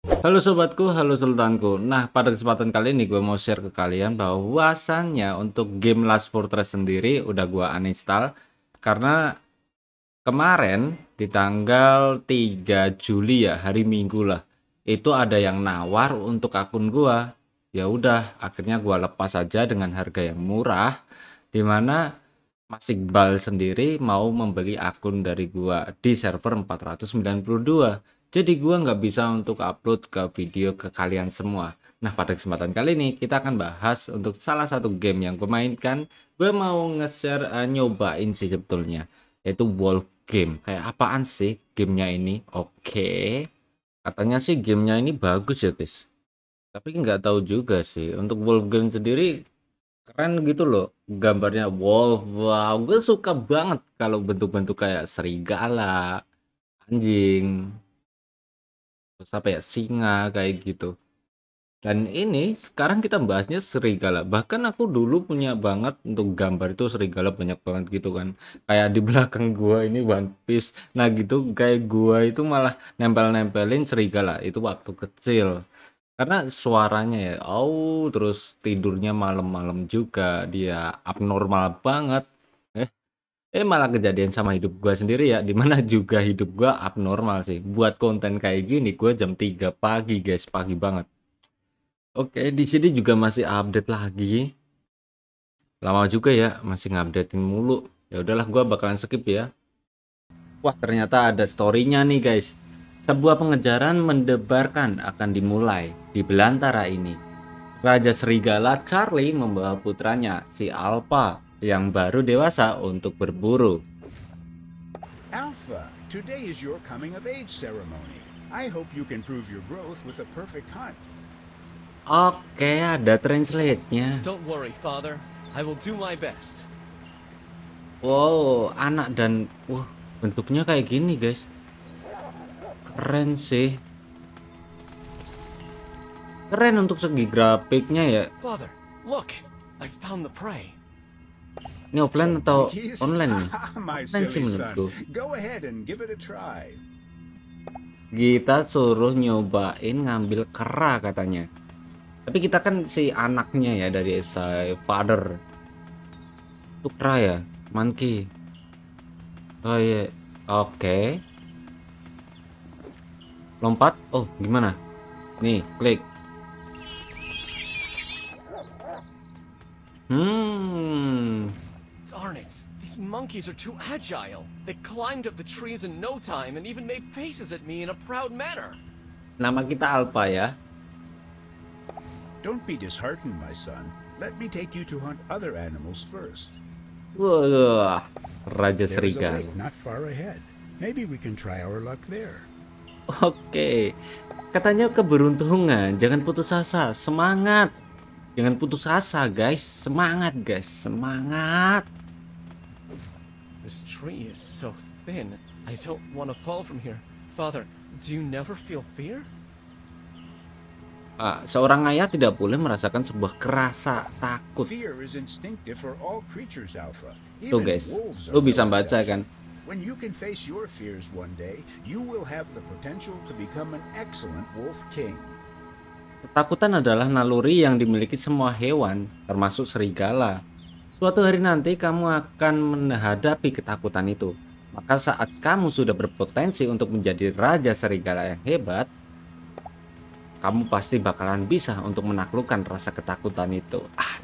Halo sobatku, halo sultanku. Nah, pada kesempatan kali ini gue mau share ke kalian bahwasannya untuk game Last Fortress sendiri udah gue uninstall karena kemarin di tanggal 3 Juli ya, hari Minggu lah. Itu ada yang nawar untuk akun gua. Ya udah, akhirnya gua lepas aja dengan harga yang murah, dimana Mas Iqbal sendiri mau membeli akun dari gua di server 492. Jadi gua nggak bisa untuk upload ke video ke kalian semua. Nah, pada kesempatan kali ini kita akan bahas untuk salah satu game yang gue mainkan. Gue mau nge-share nyobain sih sebetulnya, yaitu Wolf Game. Kayak apaan sih gamenya ini? Oke, katanya sih gamenya ini bagus ya guys, tapi nggak tahu juga sih. Untuk Wolf Game sendiri keren gitu loh, gambarnya wolf. Wow, gue suka banget kalau bentuk-bentuk kayak serigala, anjing, terus apa ya, singa kayak gitu. Dan ini sekarang kita bahasnya serigala. Bahkan aku dulu punya banget untuk gambar itu serigala banyak banget gitu kan. Kayak di belakang gua ini One Piece. Nah gitu kayak gua itu malah nempel-nempelin serigala itu waktu kecil. Karena suaranya ya, oh terus tidurnya malam-malam juga dia abnormal banget. Eh, malah kejadian sama hidup gua sendiri ya, dimana juga hidup gua abnormal sih. Buat konten kayak gini gua jam 3 pagi guys, pagi banget. Oke, di sini juga masih update lagi. Lama juga ya, masih ngupdatein mulu. Ya udahlah, gua bakalan skip ya. Wah, ternyata ada storynya nih guys. Sebuah pengejaran mendebarkan akan dimulai di belantara ini. Raja Serigala Charlie membawa putranya, si Alpha, yang baru dewasa untuk berburu. Alpha, today is your coming of age ceremony. I hope you can prove your growth with a perfect hunt. Oke, ada translate-nya. Don't worry, Father. I will do my best. Wow, anak dan wah, bentuknya kayak gini, guys. Keren sih. Keren untuk segi grafiknya ya. Father, look! I found the prey. Ini offline atau Monkeys? online nih? My Offline sih silly menurutku. son. Go ahead and give it a try. Kita suruh nyobain ngambil kera katanya. Tapi kita kan si anaknya ya dari si father. Itu kera ya, monkey. Oh iya, oke. Lompat. Oh gimana? Nih, klik. Darn it! These monkeys are too agile. They climbed up the trees in no time and even made faces at me in a proud manner. Nama kita Alpha ya. Don't be disheartened, my son. Let me take you to hunt other animals first. Wah, Raja There's a Serigala. lake not far ahead. Maybe we can try our luck there. Oke, katanya keberuntungan. Jangan putus asa, semangat. Jangan putus asa, guys. Semangat, guys. Semangat. This tree is so thin. I don't want to fall from here. Father, do you never feel fear? Seorang ayah tidak boleh merasakan sebuah kerasa takut. Fear is instinctive for all creatures, Alpha. Tuh Even guys, wolves are lu bisa no baca exception. kan? When you can face your fears one day, you will have the potential to become an excellent wolf king. Ketakutan adalah naluri yang dimiliki semua hewan, termasuk serigala. Suatu hari nanti kamu akan menghadapi ketakutan itu. Maka saat kamu sudah berpotensi untuk menjadi raja serigala yang hebat, kamu pasti bakalan bisa untuk menaklukkan rasa ketakutan itu.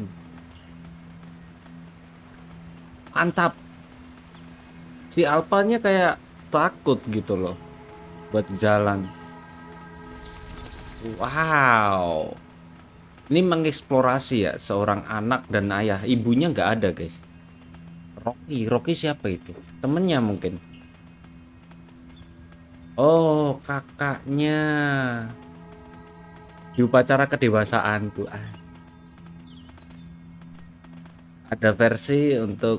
Mantap. Si Alpanya kayak takut gitu loh buat jalan. Wow. Ini mengeksplorasi ya seorang anak dan ayah. Ibunya nggak ada guys. Rocky siapa itu? Temennya mungkin. Oh, kakaknya. Di upacara kedewasaan tuh. Ada versi untuk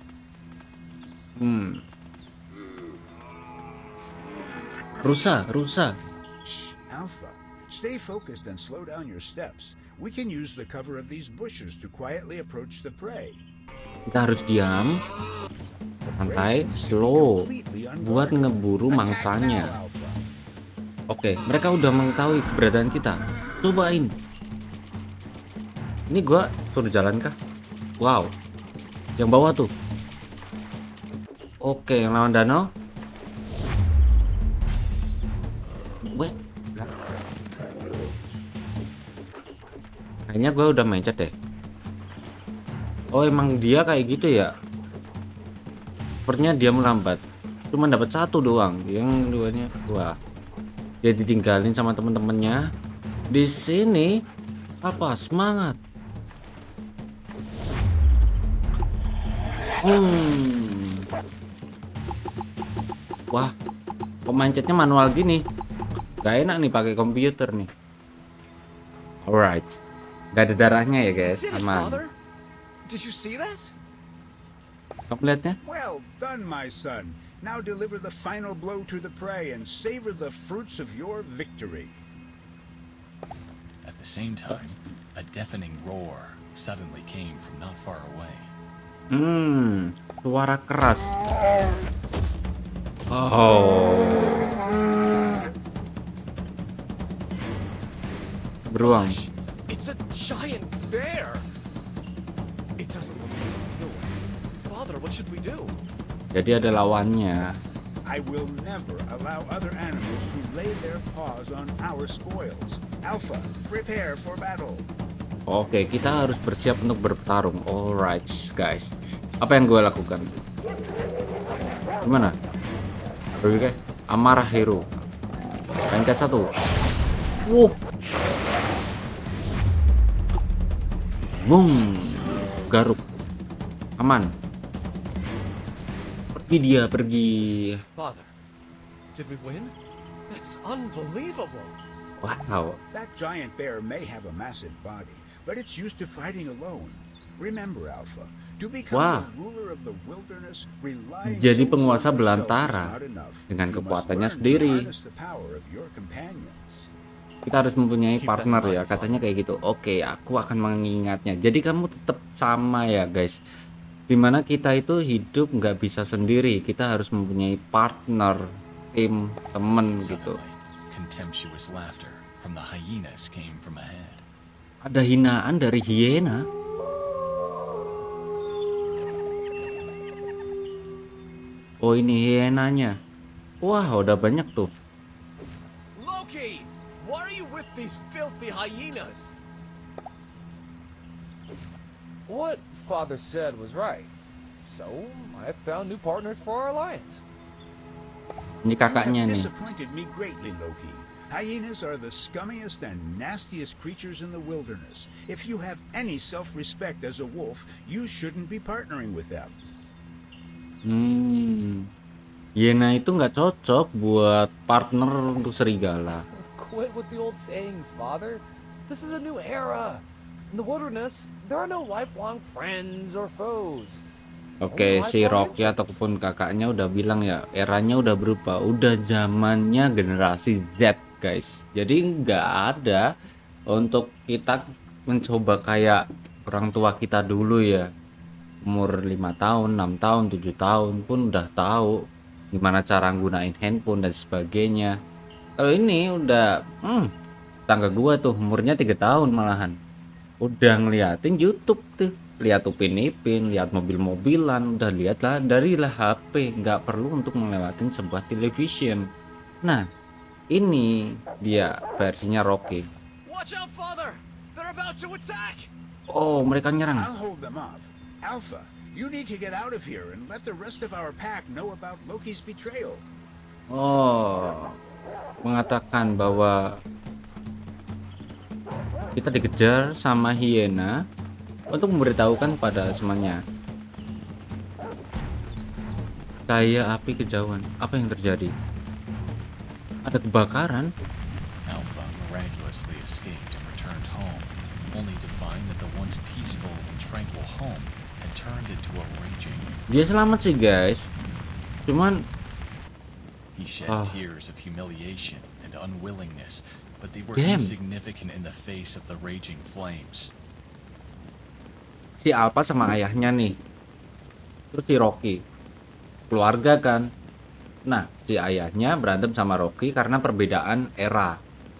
rusa. Shh, Alpha, stay focused and slow down your steps. We can use the cover of these bushes to quietly approach the prey. Kita harus diam, santai, slow buat ngeburu mangsanya. Oke, mereka udah mengetahui keberadaan kita. Cobain. Ini gua suruh jalan kah? Wow. Yang bawah tuh. Oke, yang lawan danau. Weh. Kayaknya gua udah mencet deh. Oh, emang dia kayak gitu ya? Sepertinya dia melambat. Cuma dapat satu doang. Yang duanya wah. Dia ditinggalin sama temen-temennya. Di sini apa semangat? Wah, pemancetnya manual gini. Gak enak nih pakai komputer nih. Alright, gak ada darahnya ya guys, Did it, aman. Father? Did you see that? Kamu lihatnya? Well done, my son. Now deliver the final blow to the prey and savor the fruits of your victory. At the same time, a deafening roar suddenly came from not far away. Suara keras. Oh. Beruang. It's a giant bear. It doesn't look like a deal. Father, what should we do? Jadi ada lawannya. I will never allow other animals to lay their paws on our spoils. Alpha, prepare for battle. Oke, kita harus bersiap untuk bertarung. Alright, guys. Apa yang gue lakukan? Gimana? Oke, amarah hero. Rangka 1. Boom. Garuk. Aman. Pergi dia, pergi. Father, did we win? That's unbelievable. Wow. That giant bear may have a massive body, but it's used to fighting alone. Remember, Alpha, to become Wah. the ruler of the wilderness, relying Jadi solely penguasa on yourself belantara is not enough. dengan You must kekuatannya learn to sendiri. harness the power of your companions. Kita harus mempunyai Keep that partner in ya, mind, katanya kayak gitu. Oke, aku akan mengingatnya. Jadi kamu tetap sama ya guys, dimana kita itu hidup nggak bisa sendiri, kita harus mempunyai partner, tim, temen gitu. Suddenly, contemptuous laughter from the hyenas came from ahead. Ada hinaan dari hiena. Oh, ini hienanya. Wah, udah banyak tuh. Loki, why are you with these filthy hyenas? What Father said was right. So, I found new partners for our alliance. Ini You kakaknya have nih. disappointed me greatly, Loki. Hyenas are the scummiest and nastiest creatures in the wilderness. If you have any self-respect as a wolf, you shouldn't be partnering with them. Hiena itu nggak cocok buat partner untuk serigala. Quit with the old sayings, Father. This is a new era. In the wilderness, there are no lifelong friends or foes. Oke, si Rocky ataupun kakaknya udah bilang ya, eranya udah berubah, udah zamannya generasi Z, guys. Jadi nggak ada untuk kita mencoba kayak orang tua kita dulu ya, umur 5 tahun, 6 tahun, 7 tahun pun udah tahu gimana cara gunain handphone dan sebagainya. Kalau ini udah, tangga gua tuh umurnya 3 tahun malahan, udah ngeliatin YouTube tuh. Lihat Upin Ipin, lihat mobil-mobilan, udah lihat lah dari lah HP, nggak perlu untuk melewatin sebuah television. Nah, ini dia versinya Rocky. Watch out, Father! They're about to attack! Oh, mereka nyerang. I'll hold them off. Alpha, you need to get out of here and let the rest of our pack know about Loki's betrayal. Oh, mengatakan bahwa kita dikejar sama hiena untuk memberitahukan pada semuanya. Kayak api kejauhan. Apa yang terjadi? Ada kebakaran. Alpha miraculously escaped and returned home, only to find that the once peaceful and tranquil home had turned into a raging. Dia selamat sih guys. Cuman He shed tears of humiliation and unwillingness, but they were Damn. insignificant in the face of the raging flames. si Alpha sama ayahnya nih, terus si Rocky, keluarga kan, Nah, si ayahnya berantem sama Rocky karena perbedaan era.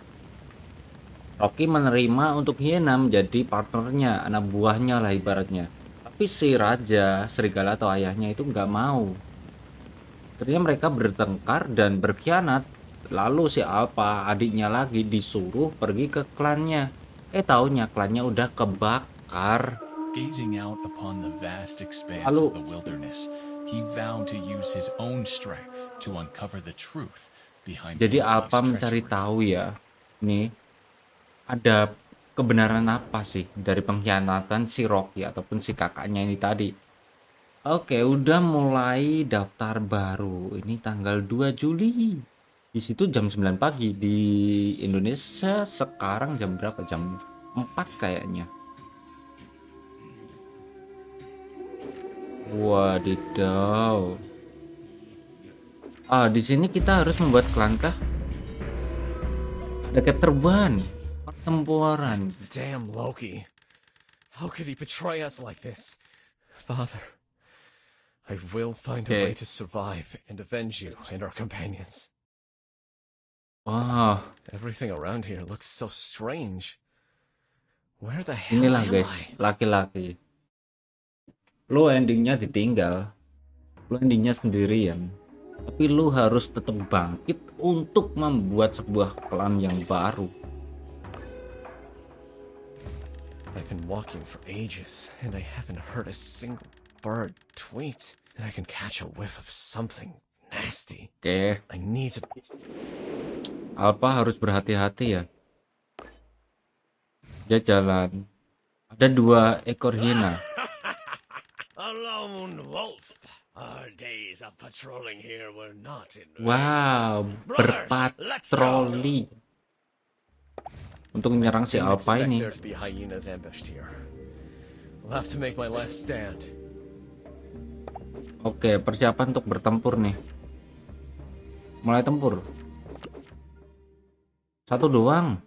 Rocky menerima untuk Hyena menjadi partnernya, anak buahnya lah ibaratnya. Tapi si raja, serigala atau ayahnya itu nggak mau. Akhirnya mereka bertengkar dan berkhianat. Lalu si Alpha, adiknya lagi, disuruh pergi ke klannya. Taunya klannya udah kebakar. Gazing out upon the vast expanse Lalu- of the wilderness, he vowed to use his own strength to uncover the truth behind Jadi Loki's Alpha mencari treachery. tahu ya, nih ada kebenaran apa sih dari pengkhianatan si Rocky ataupun si kakaknya ini tadi. Oke, udah mulai daftar baru. Ini tanggal 2 Juli. Di situ jam 9 pagi. Di Indonesia sekarang jam berapa? Jam 4 kayaknya. Wadidaw. Di sini kita harus membuat klan kah? Ada chapter 1. Pertempuran. Damn Loki. How could he betray us like this? Father, I will find a way to survive and avenge you and our companions. Wah, Everything around here looks so strange. Where the hell inilah am guys, I? laki-laki. Lu endingnya ditinggal. Lu endingnya sendirian. Tapi lu harus tetap bangkit untuk membuat sebuah klan yang baru. I've been walking for ages, and I haven't heard a single bird tweet. And I can catch a whiff of something nasty. Oke, I need to... Alpha harus berhati-hati ya. Dia jalan. Ada 2 ekor hiena. A lone wolf. Our days of patrolling here were not in Wow, berpatroli untuk menyerang si Didn't Alpha expect ini. there to be hyenas ambushed here. We'll have to make my last stand. Oke, persiapan untuk bertempur nih. Mulai tempur. 1 doang.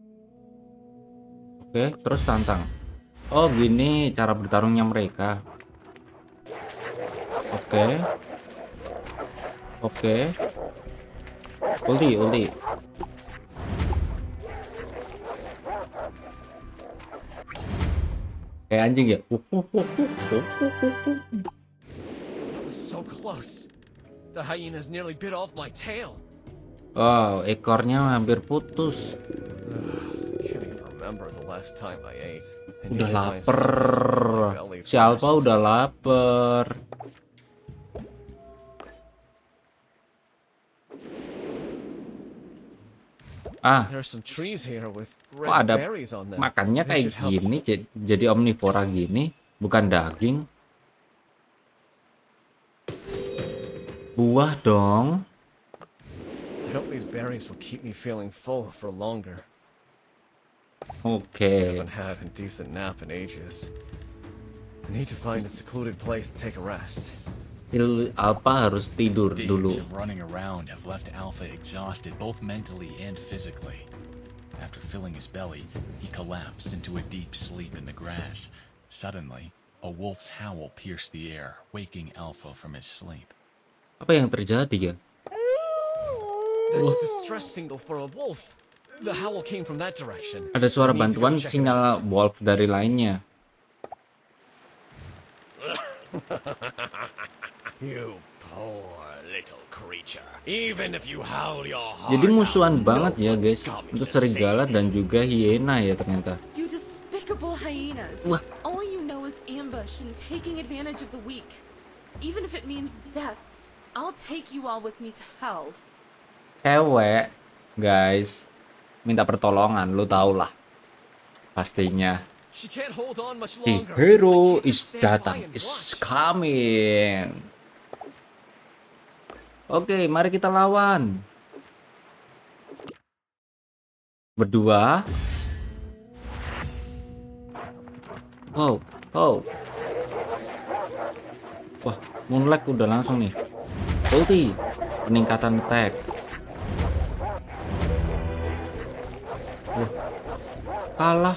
Oke, terus tantang. Oh, gini cara bertarungnya mereka. Oke. Oke. Ulti. Kayak anjing ya. So close. The hyenas nearly bit off my tail. Wow, ekornya hampir putus. Can't even remember the last time I ate. I need Udah to find lapar. something in my belly Si Alpha first. udah lapar. There are some trees here with Kok red ada berries on them. makannya They kayak should help. gini, jadi omnivora gini, bukan daging. Buah dong. I hope these berries will keep me feeling full for longer. Oke. Haven't had a decent nap in ages. I need to find a secluded place to take a rest. Si Alpha harus tidur Days dulu. of running around have left Alpha exhausted both mentally and physically. After filling his belly, he collapsed into a deep sleep in the grass. Suddenly, a wolf's howl pierced the air, waking Alpha from his sleep. Apa yang terjadi ya? That's a distress signal for a wolf. The howl came from that direction. Ada suara Need to go bantuan check it sinyal out. wolf dari lainnya. You poor little creature. Even if you howl your heart Jadi musuhan out, banget no ya one's guys coming untuk to serigala save dan juga hiena ya ternyata. You despicable hyenas. Wah. All you know is ambush and taking advantage of the weak. Even if it means death, I'll take you all with me to hell. Cewek, guys, minta pertolongan, lu tau lah. Pastinya. She can't hold on much The longer. hero I can't is just stand by datang, and is watch. coming. Oke, mari kita lawan. Berdua. Wow, wow. Wah, Moonlight udah langsung nih. Ulti, peningkatan attack. Wah, kalah.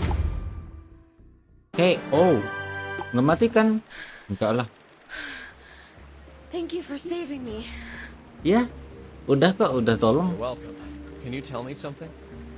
KO. Nggak mati kan? Enggak lah. Thank you for saving me. Ya, udah kok, udah tolong. You're welcome. Can you tell me something?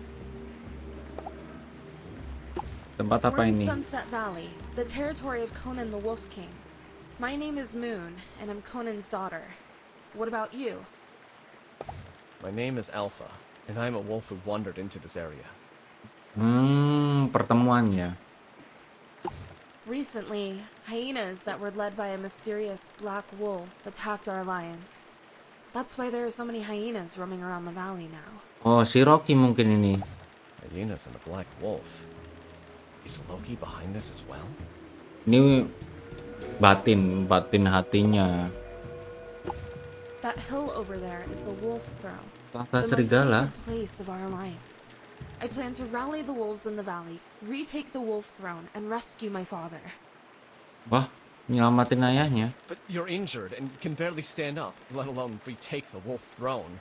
Tempat apa We're in ini? Sunset Valley, the territory of Conan the Wolf King. My name is Moon, and I'm Conan's daughter. What about you? My name is Alpha, and I'm a wolf who wandered into this area. Pertemuannya. Recently, hyenas that were led by a mysterious black wolf attacked our alliance. That's why there are so many hyenas roaming around the valley now. Oh, si Rocky mungkin ini. Hyenas and the Black Wolf. Is Loki behind this as well? Ini batin hatinya. That hill over there is the Wolf Throne, Tahta the most serigala. sacred place of our alliance. I plan to rally the wolves in the valley, retake the Wolf Throne, and rescue my father. Wah, nyelamatin ayahnya. But you're injured and can barely stand up, let alone retake the Wolf Throne.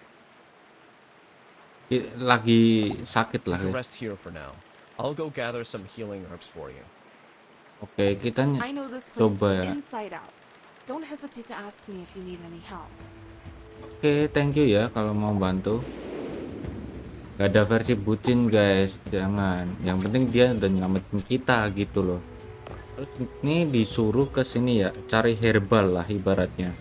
Lagi sakit lah. You can rest here for now. I'll go gather some healing herbs for you. Oke, kita I know this place coba ya. inside out. Don't hesitate to ask me if you need any help. Oke, thank you ya kalau mau bantu. Gak ada versi bucin guys, jangan. Yang penting dia udah nyelamatin kita gitu loh. Terus ini disuruh ke sini ya, cari herbal lah ibaratnya.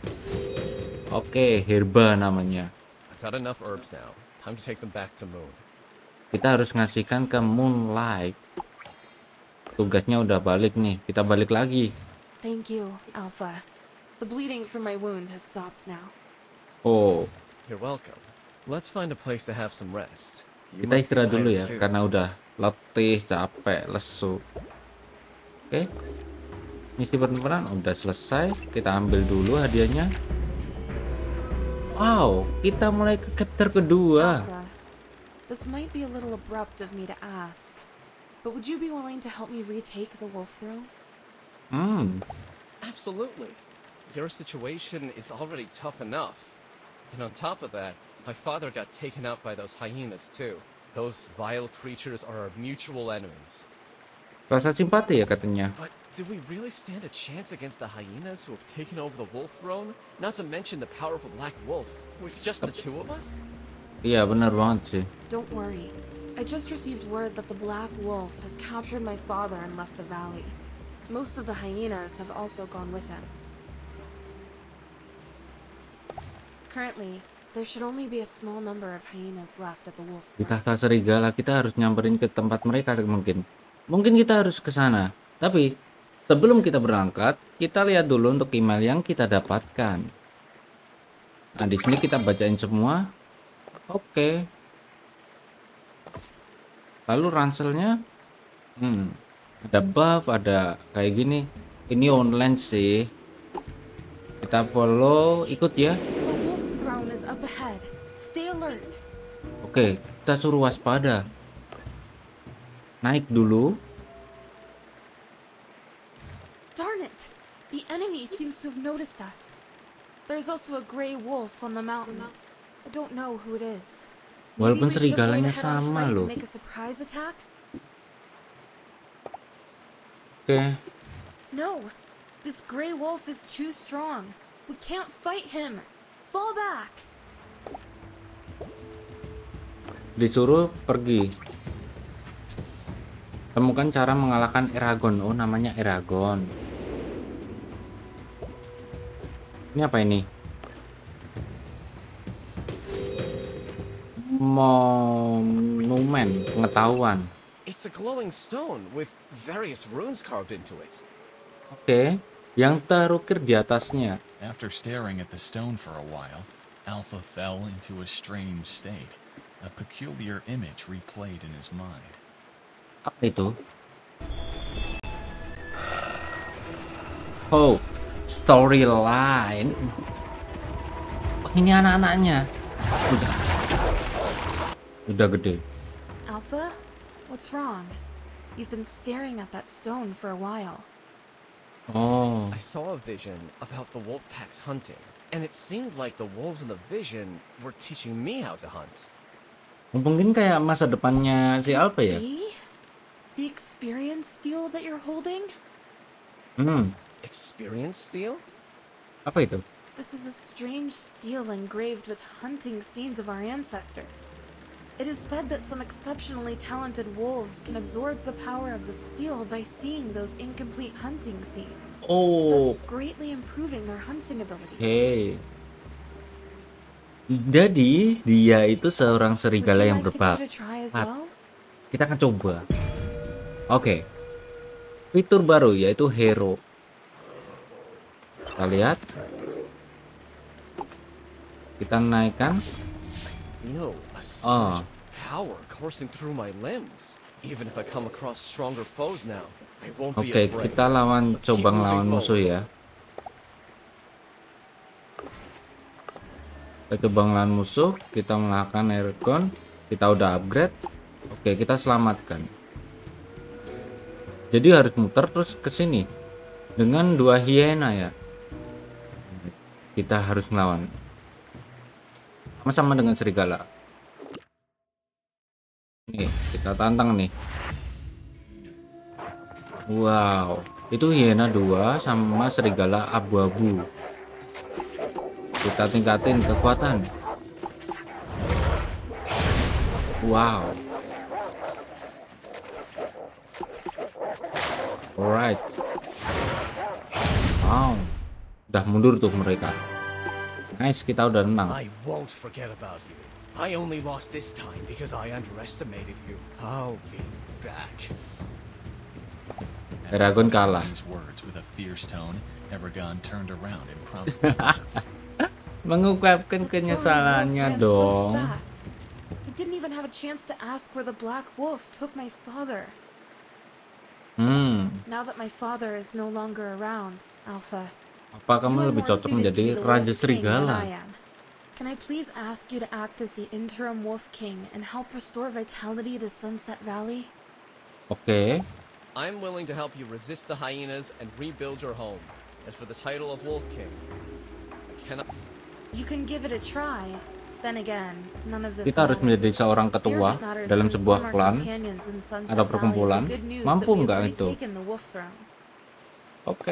Oke, herba namanya. I've got enough herbs now. Time to take them back to Moon. Kita harus ngasihkan ke Moonlight. Tugasnya udah balik nih, kita balik lagi. Thank you, Alpha. The bleeding from my wound has stopped now. Oh, You're welcome. Let's find a place to have some rest. You kita must be istirahat dulu ya, tired too. karena udah letih, capek, lesu. Oke, misi penemuan udah selesai. Kita ambil dulu hadiahnya. Wow, kita mulai ke chapter kedua. Alpha, this might be a little abrupt of me to ask, but would you be willing to help me retake the Wolf Throne? Absolutely. Your situation is already tough enough. And on top of that, my father got taken out by those hyenas too. Those vile creatures are our mutual enemies. Rasa simpati ya katanya. But do we really stand a chance against the hyenas who have taken over the wolf throne? Not to mention the powerful black wolf, with just the two of us? Iya benar banget sih. Don't worry. I just received word that the Black Wolf has captured my father and left the valley. Most of the hyenas have also gone with him. Currently, there should only be a small number of hyenas left at the Wolf Di Throne. tahta serigala kita harus nyamperin ke tempat mereka mungkin. Mungkin kita harus ke sana. Tapi sebelum kita berangkat, kita lihat dulu untuk email yang kita dapatkan. Nah, di sini kita bacain semua. Oke. Lalu ranselnya ada buff, ada kayak gini. Ini online sih. Kita follow, ikut ya. The Wolf Throne is up ahead. Stay alert. Oke, kita suruh waspada. Naik dulu. Darn it! The enemy seems to have noticed us. There's also a gray wolf on the mountain. I don't know who it is. Maybe Walaupun we should avoid serigalanya a head-on sama fight and loh. make a surprise attack? Oke. No, this gray wolf is too strong. We can't fight him. Fall back. Disuruh pergi. Temukan cara mengalahkan Eragon. Oh, namanya Eragon. Ini apa ini? Monumen pengetahuan. It's a glowing stone with various runes carved into it. Oke, yang terukir di atasnya. After staring at the stone for a while, Alpha fell into a strange state. A peculiar image replayed in his mind. Apa itu? Oh, storyline. Oh, ini anak-anaknya. Udah gede. Alpha, what's wrong? You've been staring at that stone for a while. Oh, I saw a vision about the wolf pack's hunting, and it seemed like the wolves in the vision were teaching me how to hunt. mungkin kayak masa depannya si Alpha ya? Me? The experience steel that you're holding? Experience steal? Apa itu? This is a strange steel engraved with hunting scenes of our ancestors. It is said that some exceptionally talented wolves can absorb the power of the steel by seeing those incomplete hunting scenes, thus Oh, greatly improving their hunting abilities. oke. Jadi dia itu seorang Would serigala you yang like to give it a berbakat. try as well? Kita akan coba. Oke, fitur baru yaitu hero. Kita lihat, kita naikkan. Feel a Oh, surge of power coursing through my limbs. Even if I come across stronger foes now, I won't be oke, afraid. kita Let's keep coba moving ngelawan musuh forward. ya. Kita coba ngelawan musuh, kita melakukan airgun, kita udah upgrade. Oke, kita selamatkan. Jadi harus muter terus ke sini dengan 2 hiena ya. Kita harus melawan. Sama-sama dengan serigala. Nih, kita tantang nih. Wow, itu hiena 2 sama serigala abu-abu. Kita tingkatin kekuatan. Wow. Alright. Wow. Udah mundur tuh mereka. Nice, kita udah menang. I won't forget about you. I only lost this time because I underestimated you. I'll be back. Eragon kalah. These words with a fierce tone, Eragon turned around and prompted Mengungkapkan Darn, penyesalannya the wolf ran so dong. fast. I didn't even have a chance to ask where the black wolf took my father. Now that my father is no longer around, Alpha, Apa you kamu are lebih more cocok suited to menjadi be the Raja Wolf King than I Serigala? am. Can I please ask you to act as the interim Wolf King and help restore vitality to Sunset Valley? Oke. I'm willing to help you resist the hyenas and rebuild your home. As for the title of Wolf King, I cannot. You can give it a try. Then again, none of this Kita harus menjadi matters. seorang Here ketua it matters dalam to sebuah inform our klan companions in Sunset atau Valley perkumpulan. the good news Mampu that we have nggak itu? retaken the Wolf Throne. Oke.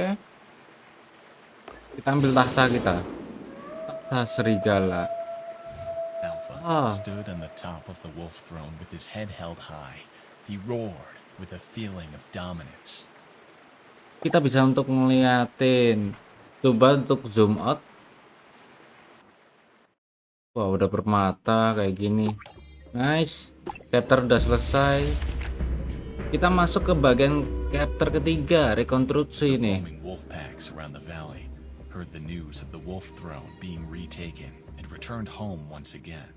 Kita ambil tahta kita. Tahta serigala. Alpha Ah. stood on the top of the wolf throne with his head held high. He roared with a feeling of dominance. Kita bisa untuk ngeliatin. Coba untuk zoom out. Wah, udah bermata kayak gini. Nice. Chapter udah selesai. Kita masuk ke bagian chapter ketiga, rekonstruksi nih. Roaming wolf packs around the valley heard the news of the wolf throne being retaken and returned home once again.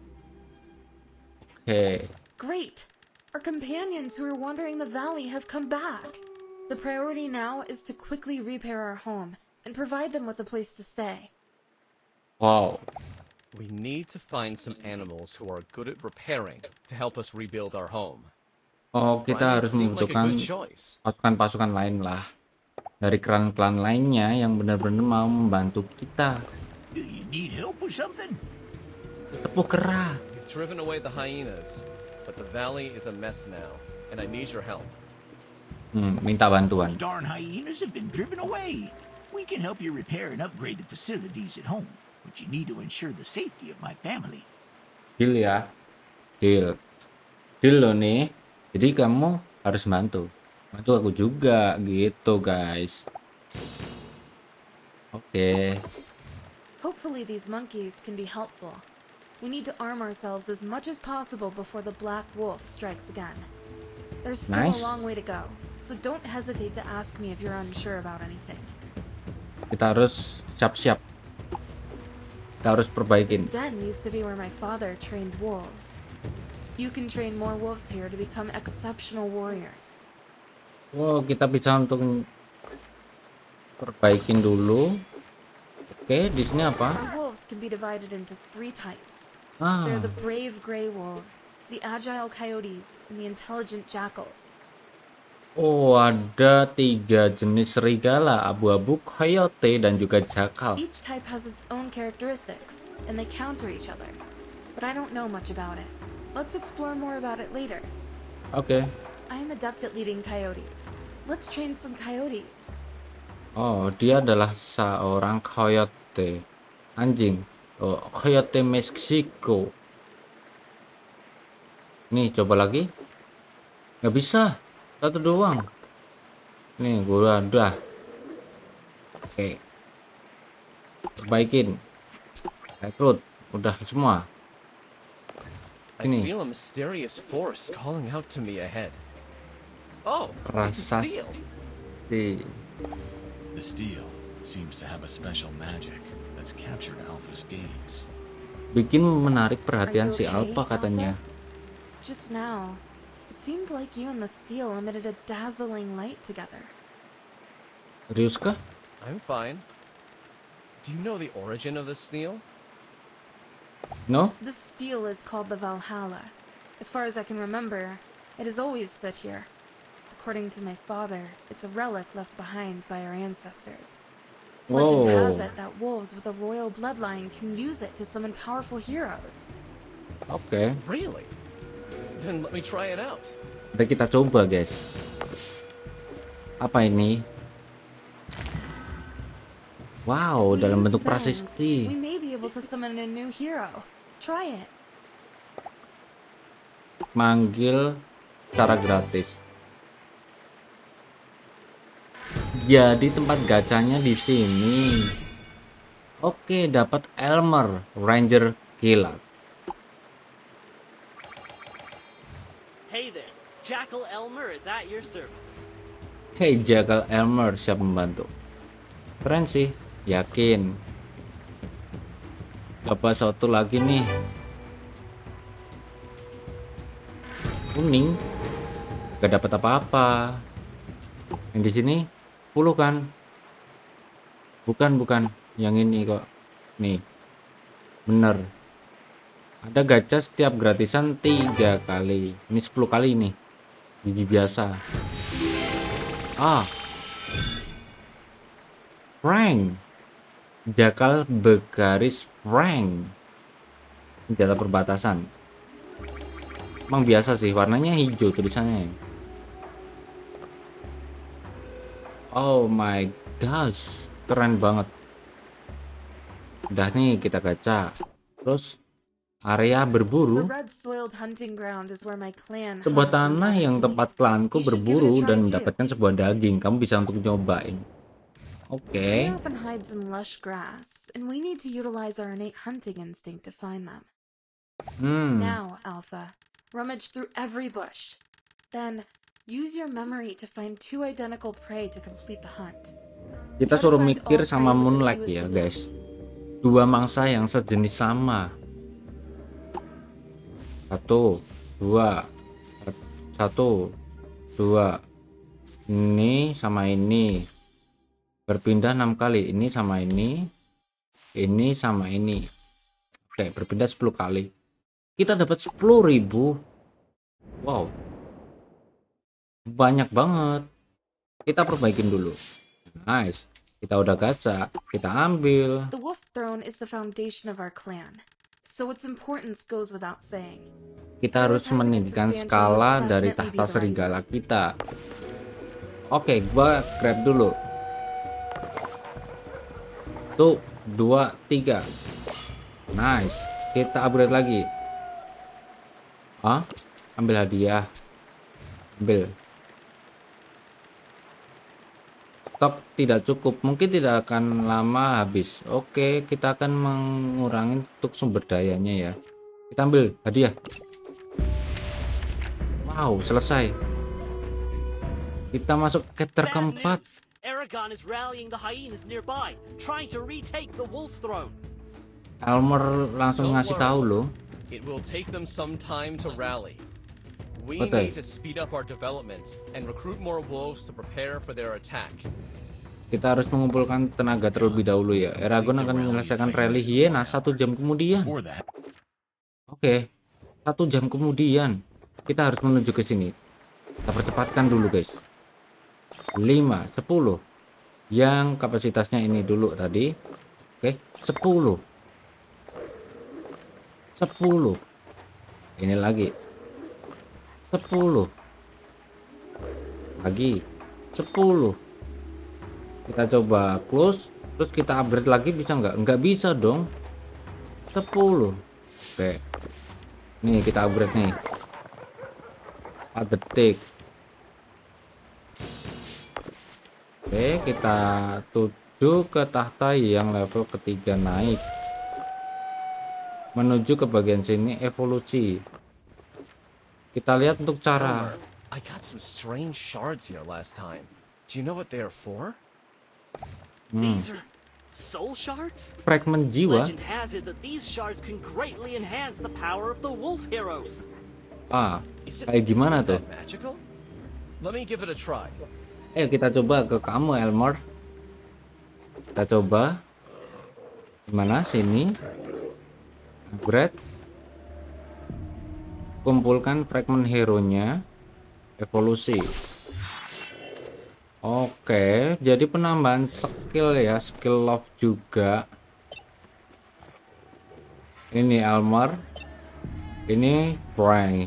Oke. Great! Our companions who were wandering the valley have come back. The priority now is to quickly repair our home and provide them with a place to stay. Wow. We need to find some animals who are good at repairing to help us rebuild our home. Oh, kita Right, harus seemed like a membutuhkan good choice. pasukan-pasukan lain lah. Dari klan-klan lainnya yang benar-benar mau membantu kita. Do you need help with something? Tepuk kera. We've driven away the hyenas, but the valley is a mess now, and I need your help. Minta bantuan. Darn hyenas have been driven away. We can help you repair and upgrade the facilities at home, but you need to ensure the safety of my family. Deal ya. Deal. Deal loh nih. Jadi kamu harus bantu. Bantu aku juga gitu, guys. Oke. Hopefully these monkeys can be helpful. We need to arm ourselves as much as possible before the black wolf strikes again. There's still Nice. a long way to go, so don't hesitate to ask me if you're unsure about anything. Kita harus siap-siap. Kita harus This perbaikin. den used to be where my father trained wolves. You can train more wolves here to become exceptional warriors. Wow, kita bisa untuk perbaikin dulu. Oke, di sini apa? Our wolves can be divided into 3 types. Ah, They're the brave gray wolves, the agile coyotes, and the intelligent jackals. oh, ada 3 jenis serigala, abu-abu, coyote, dan juga jakal. Each type has its own characteristics, and they counter each other. But I don't know much about it. Let's explore more about it later. Oke. I am adept at leading coyotes. Let's train some coyotes. Oh, dia adalah seorang coyote. Anjing. Oh, Coyote Mexico. Nih, coba lagi. Nggak bisa. Satu doang. Nih, gua udah. Oke. Perbaikin. Rekrut. Udah semua. I Ini. feel a mysterious force calling out to me ahead. Oh, it's a Prasasti. steel. The steel seems to have a special magic that's captured Alpha's gaze. Bikin menarik Are perhatian you si Alpha katanya. Just now, it seemed like you and the steel emitted a dazzling light together. Serius kah? I'm fine. Do you know the origin of this steel? No? This steel is called the Valhalla. As far as I can remember, it has always stood here. According to my father, it's a relic left behind by our ancestors. Legend has Wow. it that wolves with a royal bloodline can use it to summon powerful heroes. Oke. Really? Then let me try it out. Mari kita coba, guys. Apa ini? Wow, We dalam use bentuk fangs. We prasasti. may be able to summon a new hero. Try it. Manggil secara gratis. Jadi tempat gacanya di sini. Oke, dapat Elmer Ranger Kilat. Hey there, Jackal Elmer is at your service. Hey, Jackal Elmer siap membantu. Keren sih, yakin. Coba satu lagi nih. Kuning. Gak dapat apa-apa. Yang di sini 10 kan? Bukan yang ini kok. Nih. Bener. Ada gacha setiap gratisan 3 kali. Ini 10 kali nih. Gigi biasa. Ah. Frank. Jakal begaris Frank. Senjata perbatasan. Emang biasa sih, warnanya hijau tulisannya. Oh my gosh, keren banget. Udah nih kita gacha. Terus area The berburu. red soiled hunting ground is where my clan Sebuah hunts and tanah gathers yang meat. tempat klanku You should give it a berburu try dan too. mendapatkan sebuah daging. Kamu bisa untuk nyobain. Oke. They often hides in lush grass, and we need to utilize our innate hunting instinct to find them. Now, Alpha, rummage through every bush. Then, use your memory to find 2 identical prey to complete the hunt. Kita Try to suruh find mikir all sama prey with the Moonlight fewest ya, of guys. those. 2 mangsa yang sejenis sama. 1, 2, 1, 2. Ini sama ini. Berpindah 6 kali. Ini sama ini. Ini sama ini. Oke, berpindah 10 kali. Kita dapat 10.000. Wow. Banyak banget. Kita perbaikin dulu. Nice. Kita udah gacha. Kita ambil. The wolf throne is the foundation of our clan, so its importance goes without saying. Kita harus meninggikan skala dari tahta serigala kita. Oke, gua grab dulu. 1, 2, 3. Nice. Kita upgrade lagi. Ambil hadiah. Ambil. Stok tidak cukup. Mungkin tidak akan lama habis. Oke, kita akan mengurangi untuk sumber dayanya ya. Kita ambil hadiah. Wow, selesai. Kita masuk chapter Bad keempat. news! Aragon is rallying the hyenas nearby, trying to retake the wolf throne. Elmer langsung Don't ngasih worry. tahu loh. It will take them some time to rally. We Okay. need to speed up our development and recruit more wolves to prepare for their attack. Kita harus mengumpulkan tenaga terlebih dahulu ya. Eragon akan menyelesaikan rally Hyena 1 jam kemudian. Before that, Oke, 1 jam kemudian kita harus menuju ke sini. Kita percepatkan dulu guys. 5, 10. Yang kapasitasnya ini dulu tadi. Oke, 10. 10. Ini lagi. 10. Lagi. 10. Kita coba close. Terus kita upgrade lagi bisa nggak? Nggak bisa dong. 10. Oke. Nih kita upgrade nih. 4 detik. Oke, kita tuju ke tahta yang level ketiga naik. Menuju ke bagian sini evolusi. Kita lihat untuk cara. I got some strange shards here last time. Do you know what they are for? These are soul shards? Fragmen jiwa. Legend has it that these shards can greatly enhance the power of the wolf heroes. Ah, Is it kayak gimana tuh? that magical? Let me give it a try. Ayo kita coba ke kamu, Elmore. Kita coba. Gimana sini? Upgrade. Kumpulkan fragmen hero-nya. Evolusi. Oke, jadi penambahan skill ya, skill love juga. Ini Elmore. Ini Frank.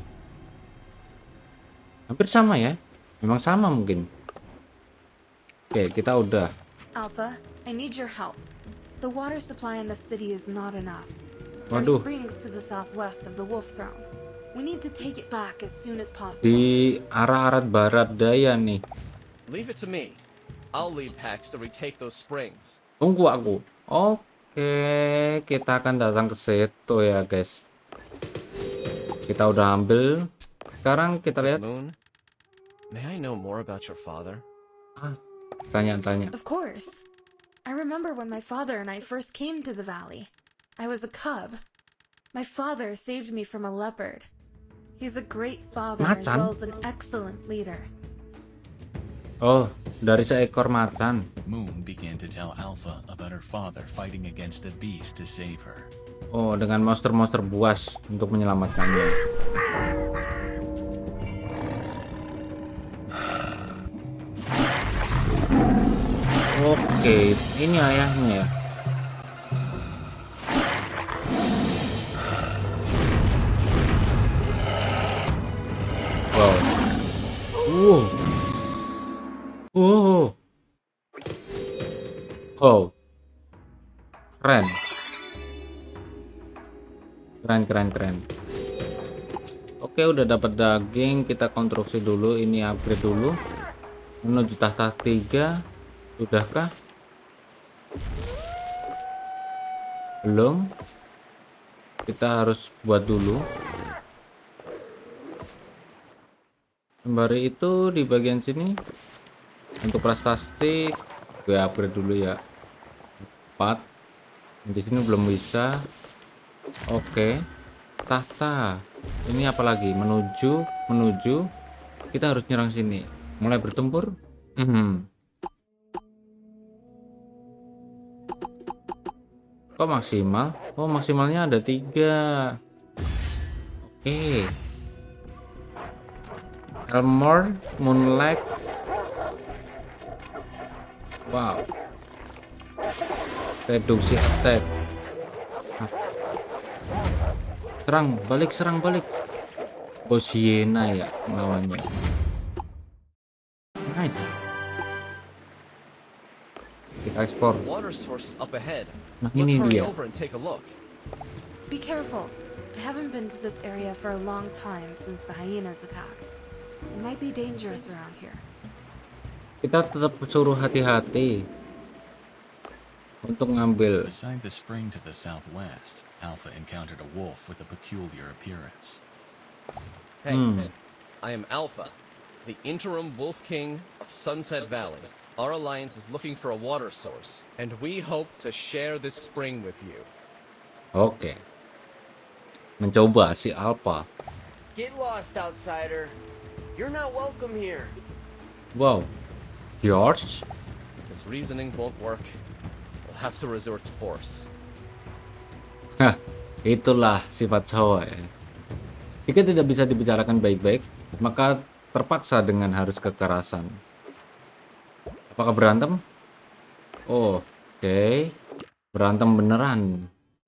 Hampir sama ya. Memang sama mungkin. Oke, kita udah. Alpha, I need your help. The water supply in the city is not enough. There are Waduh, springs to the southwest of the Wolf Throne. We need to take it back as soon as possible. di arah barat daya nih. Leave it to me. I'll lead packs to retake those springs. Tunggu aku. Oke, kita akan datang ke situ ya, guys. Kita udah ambil. Sekarang kita Princess lihat. Moon, may I know more about your father? Tanya-tanya. Of course. I remember when my father and I first came to the valley. I was a cub. My father saved me from a leopard. He's a great father as Macan? well as an excellent leader. Oh, dari seekor macan. Moon began to tell Alpha about her father fighting against a beast to save her. Oh, dengan monster-monster buas untuk menyelamatkannya. Oke, ini ayahnya ya. Wow. Wow. Oh. Keren. Keren. Oke, udah dapat daging, kita konstruksi dulu, ini upgrade dulu. Menuju tahta 3. Sudahkah? Belum. Kita harus buat dulu. Sembari itu di bagian sini untuk prasasti gue upgrade dulu ya. 4. Di sini belum bisa. Oke. Tahta. Ini apa lagi? Menuju. Kita harus nyerang sini. Mulai bertempur. Kok maksimal? Oh, maksimalnya ada 3. Oke. Elmore, Moonlight. Wow. Reduksi attack. Serang balik. Sienna ya lawannya. Nice. Kita ekspor. Water source is up ahead. Nah, Let's ini hurry dia. over and take a look. Be careful. I haven't been to this area for a long time since the hyenas attacked. It might be dangerous around here. Kita tetap suruh hati-hati untuk ngambil. Beside the spring to the southwest, Alpha encountered a wolf with a peculiar appearance. Hey, I am Alpha, the interim Wolf King of Sunset Valley. Our alliance is looking for a water source, and we hope to share this spring with you. Oke. Mencoba si Alpha. Get lost, outsider. You're not welcome here. Wow. Yours? Since reasoning won't work, we'll have to resort to force. Hah, itulah sifat cowok ya. Jika tidak bisa dibicarakan baik-baik, maka terpaksa dengan harus kekerasan. Apakah berantem? Oh, oke. Berantem beneran.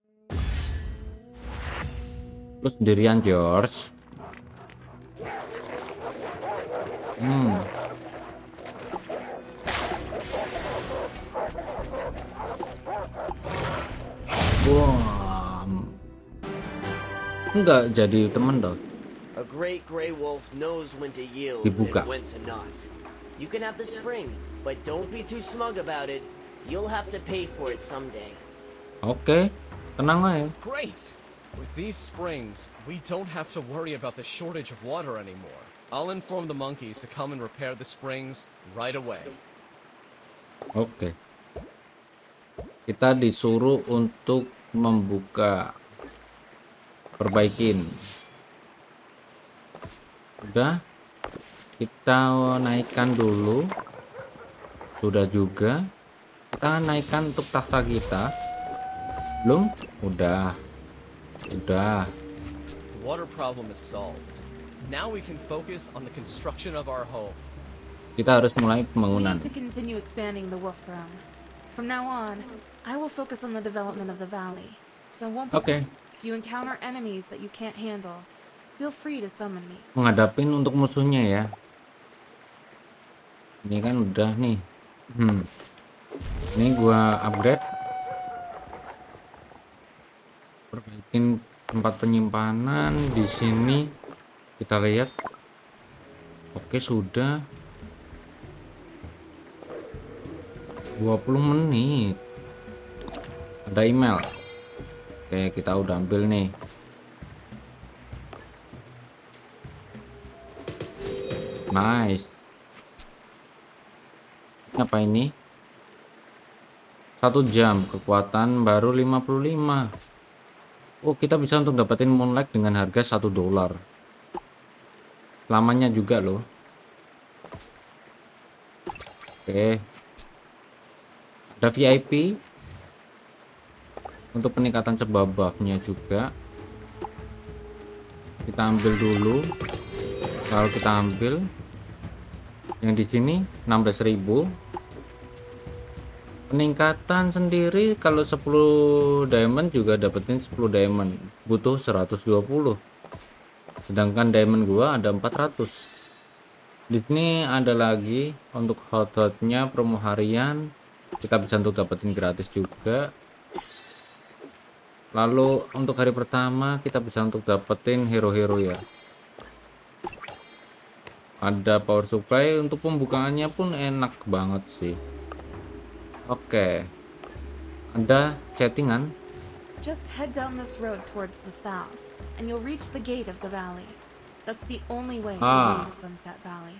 Lu sendirian, George. Wah, enggak jadi temen dong. A great gray wolf knows when to yield Dibuka. and when to not. You can have the spring, but don't be too smug about it. You'll have to pay for it someday. Oke, tenang aja. Great! With these springs, we don't have to worry about the shortage of water anymore. I'll inform the monkeys to come and repair the springs right away. Oke. Kita disuruh untuk membuka, perbaikin. Udah, kita naikkan dulu. Sudah juga. Kita naikkan untuk tahta kita. Belum? Udah. The water problem is solved. Now we can focus on the construction of our home. Kita harus mulai We pembangunan. need to continue expanding the wolf throne. From now on, I will focus on the development of the valley. So I won't be Oke. If you encounter enemies that you can't handle, feel free to summon me. Menghadapin untuk musuhnya ya. Ini kan udah nih. Ini gua upgrade. Perbaikin tempat penyimpanan di sini. Kita lihat. Oke, sudah 20 menit. Ada email. Oke, kita udah ambil nih. Nice. Apa ini? 1 jam, kekuatan baru 55. Oh, kita bisa untuk dapetin Moonlight dengan harga $1. Lamanya juga loh. Oke. Ada VIP untuk peningkatan sebabaknya juga. Kita ambil dulu. Kalau kita ambil yang di sini 16.000. Peningkatan sendiri kalau 10 diamond juga dapetin 10 diamond, butuh 120. Sedangkan diamond gua ada 400. Di sini ada lagi untuk hot-hotnya promo harian, kita bisa untuk dapetin gratis juga. Lalu untuk hari pertama kita bisa untuk dapetin hero-hero ya. Ada power supply, untuk pembukaannya pun enak banget sih. Oke. Ada settingan. Just head down this road towards the south, and you'll reach the gate of the valley. That's the only way to leave Sunset Valley.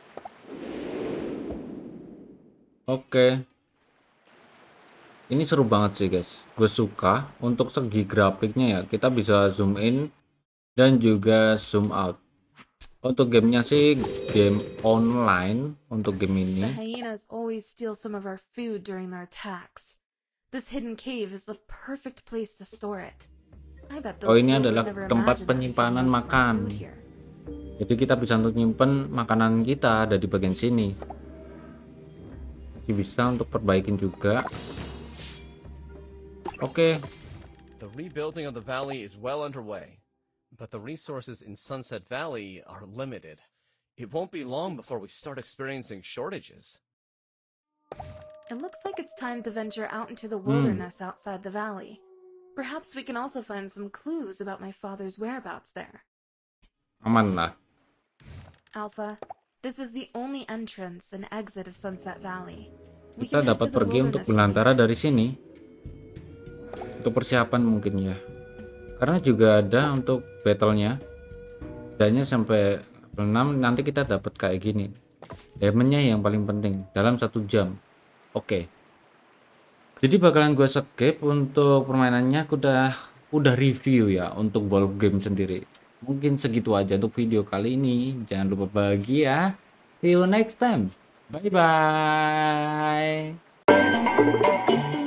Oke. Ini seru banget sih guys. Gue suka untuk segi grafiknya ya. Kita bisa zoom in dan juga zoom out. Untuk gamenya sih game online untuk game ini. The hyenas always steal some of our food during their attacks. This hidden cave is the perfect place to store it. I bet those Ini fools adalah would never tempat imagine that penyimpanan hyenas grow makan. food here. Jadi kita bisa untuk nyimpen makanan kita ada di bagian sini. Jadi bisa untuk perbaikin juga. Oke. The rebuilding of the valley is well underway, but the resources in Sunset Valley are limited. It won't be long before we start experiencing shortages. It looks like it's time to venture out into the wilderness outside the valley. Perhaps we can also find some clues about my father's whereabouts there. Aman lah. Alpha, this is the only entrance and exit of Sunset Valley. We Kita can head dapat to the pergi untuk wilderness belantara dari sini. Untuk persiapan mungkin ya. Karena juga ada untuk battle-nya. Dannya sampai level 6 nanti kita dapat kayak gini. Diamond-nya yang paling penting dalam 1 jam. Oke. Jadi bakalan gue skip untuk permainannya. Aku udah review ya untuk ball game sendiri. Mungkin segitu aja untuk video kali ini. Jangan lupa bahagia. See you next time. Bye bye.